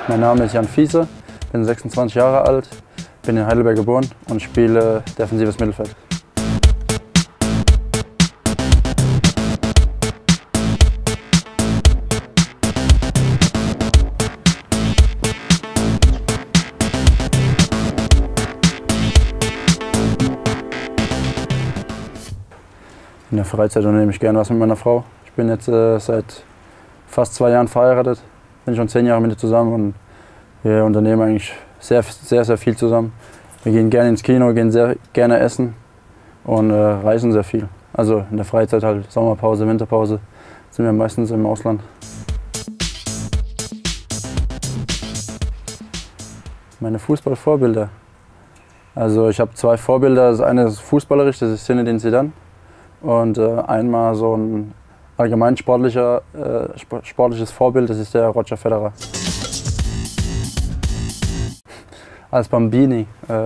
Mein Name ist Jan Fiese, bin 26 Jahre alt, bin in Heidelberg geboren und spiele defensives Mittelfeld. In der Freizeit unternehme ich gerne was mit meiner Frau. Ich bin jetzt seit fast 2 Jahren verheiratet, bin schon 10 Jahre mit ihr zusammen und wir unternehmen eigentlich sehr viel zusammen. Wir gehen gerne ins Kino, gehen sehr gerne essen und reisen sehr viel. Also in der Freizeit halt Sommerpause, Winterpause sind wir meistens im Ausland. Meine Fußballvorbilder. Also ich habe 2 Vorbilder. Das eine ist fußballerisch, das ist Zinedine Zidane. Und einmal so ein allgemein sportliches Vorbild, das ist der Roger Federer. Als Bambini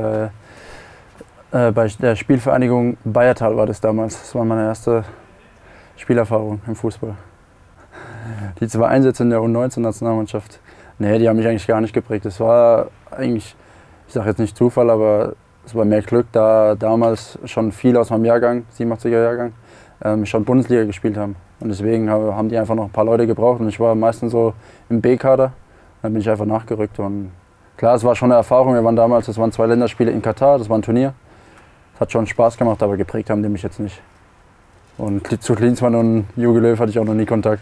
bei der Spielvereinigung Bayertal war das damals. Das war meine erste Spielerfahrung im Fußball. Die 2 Einsätze in der U19-Nationalmannschaft, nee, die haben mich eigentlich gar nicht geprägt. Das war eigentlich, ich sage jetzt nicht Zufall, aber es war mehr Glück, da damals schon viele aus meinem Jahrgang, 87er Jahrgang, schon Bundesliga gespielt haben. Und deswegen haben die einfach noch ein paar Leute gebraucht und ich war meistens so im B-Kader. Dann bin ich einfach nachgerückt. Und klar, es war schon eine Erfahrung. Wir waren damals, das waren 2 Länderspiele in Katar, das war ein Turnier. Es hat schon Spaß gemacht, aber geprägt haben die mich jetzt nicht. Und zu Klinsmann und Jogi Löw hatte ich auch noch nie Kontakt.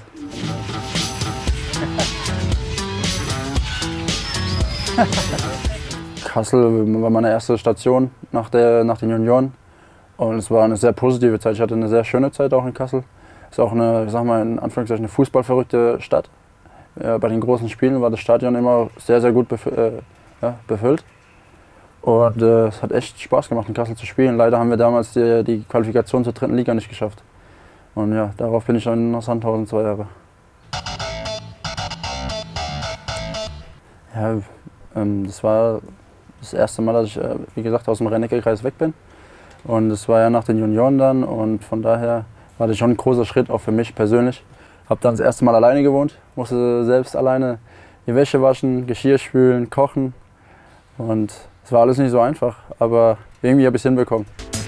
Kassel war meine erste Station nach den Junioren und es war eine sehr positive Zeit. Ich hatte eine sehr schöne Zeit auch in Kassel. Es ist auch eine, ich sag mal in Anführungszeichen, eine fußballverrückte Stadt. Bei den großen Spielen war das Stadion immer sehr gut befüllt. Und es hat echt Spaß gemacht, in Kassel zu spielen. Leider haben wir damals die Qualifikation zur 3. Liga nicht geschafft. Und ja, darauf bin ich dann nach Sandhausen 2 Jahre. Ja, das war das erste Mal, dass ich, wie gesagt, aus dem Rhein-Neckar-Kreis weg bin. Und das war ja nach den Junioren dann und von daher war das schon ein großer Schritt, auch für mich persönlich. Habe dann das erste Mal alleine gewohnt, musste selbst alleine die Wäsche waschen, Geschirr spülen, kochen. Und es war alles nicht so einfach, aber irgendwie habe ich es hinbekommen.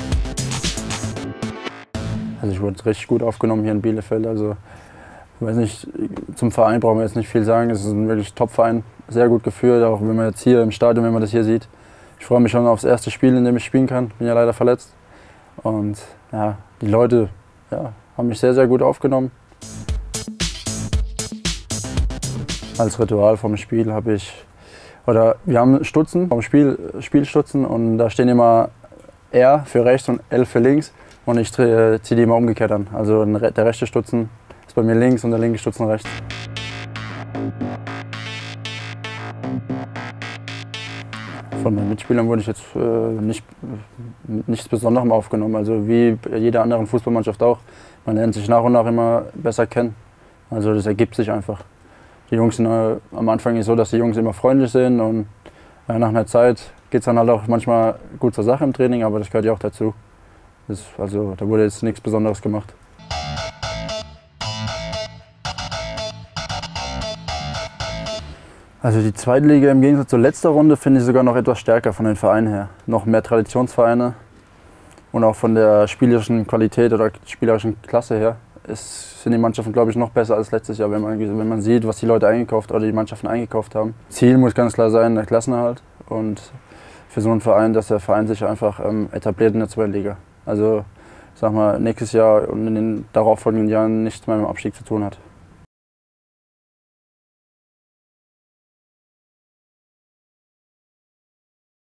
Also ich wurde richtig gut aufgenommen hier in Bielefeld. Also ich weiß nicht, zum Verein brauchen wir jetzt nicht viel sagen. Es ist ein wirklich Top-Verein, sehr gut geführt, auch wenn man jetzt hier im Stadion, wenn man das hier sieht. Ich freue mich schon aufs erste Spiel, in dem ich spielen kann. Bin ja leider verletzt. Und ja, die Leute haben mich sehr gut aufgenommen. Als Ritual vom Spiel wir haben Stutzen vom Spielstutzen und da stehen immer R für rechts und L für links und ich ziehe die immer umgekehrt an. Also der rechte Stutzen ist bei mir links und der linke Stutzen rechts. Von meinen Mitspielern wurde ich jetzt nichts Besonderem aufgenommen. Also wie bei jeder anderen Fußballmannschaft auch. Man lernt sich nach und nach immer besser kennen. Also das ergibt sich einfach. Die Jungs sind am Anfang nicht so, dass die Jungs immer freundlich sind und nach einer Zeit geht es dann halt auch manchmal gut zur Sache im Training, aber das gehört ja auch dazu. Also da wurde jetzt nichts Besonderes gemacht. Also die zweite Liga im Gegensatz zur letzten Runde finde ich sogar noch etwas stärker von den Vereinen her. Noch mehr Traditionsvereine und auch von der spielerischen Qualität oder spielerischen Klasse her sind die Mannschaften, glaube ich, noch besser als letztes Jahr, wenn man sieht, was die Leute eingekauft oder die Mannschaften eingekauft haben. Ziel muss ganz klar sein, der Klassenerhalt und für so einen Verein, dass der Verein sich einfach etabliert in der 2. Liga. Also ich sag mal, nächstes Jahr und in den darauffolgenden Jahren nichts mehr mit dem Abstieg zu tun hat.